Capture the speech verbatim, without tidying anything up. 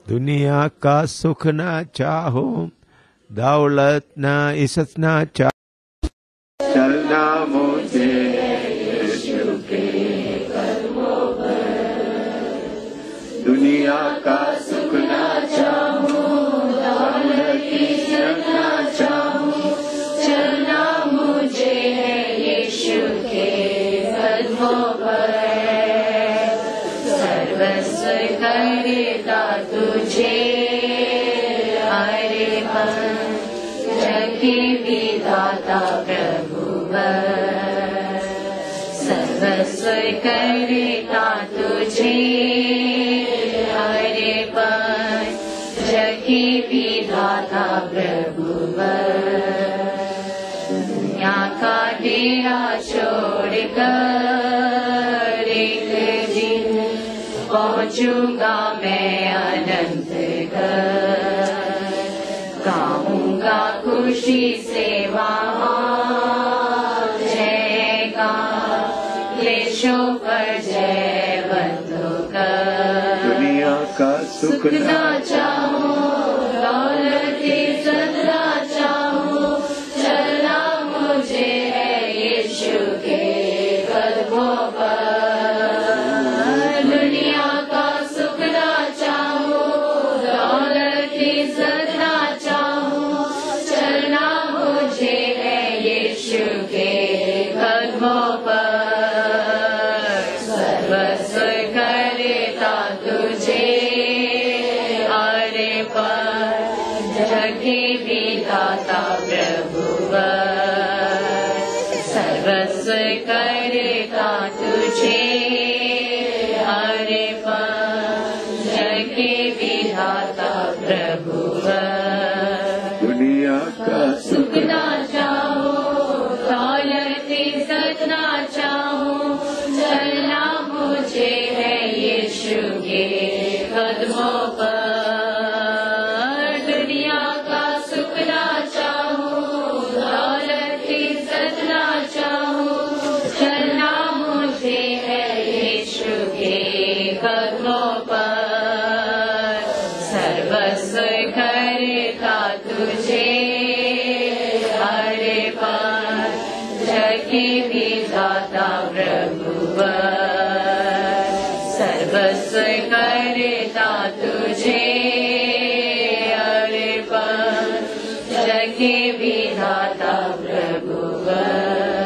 दुनिया का सुख ना चाहो, दौलत ना इज्जत ना चाहो, चलना मुझे यीशु के कदमों पर। दुनिया का सुख ना चाहो, दौलत इज्जत ना चाहो, चलना मुझे यीशु के कदमों पर। सर्वस्व करता तुझे हरे मन, जगी विधाता प्रभु वर। सर्वस्व करता तुझे हरे मन, जगी विधाता प्रभु वर। दुनिया का डेरा छोड़कर एक दिन पहुंचूंगा मैं अनंत घर। गाऊंगा खुशी से वहाँ जयकार, क्लेशों पर जय बंधुकर। दुनिया का सुख ना चाहो, दौलत इज्जत ना चाहो, चलना मुझे है यीशु के कदमों पर। दुनिया का सुख ना चाहो, दौलत इज्जत ना चाहो, चलना मुझे है यीशु के कदमों पर। सर्वस्व करता तुझे हरे पर, जगी विधाता प्रभु वर। सर्वस्व करता तुझे हरे पर, जगी विधाता प्रभु वर। दुनिया का सुख ना चाहो, दौलत इज्जत ना चाहो, चलना मुझे है यीशु के कदमों पर। दुनिया का सुख ना चाहो, दौलत इज्जत ना चाहो, चलना मुझे है यीशु के कदमों पर। सर्वस्व करता तुझे हरे पर, जगी विधाता प्रभु वर। सर्वस्व करता तुझे हरे पर, जगी विधाता प्रभु वर।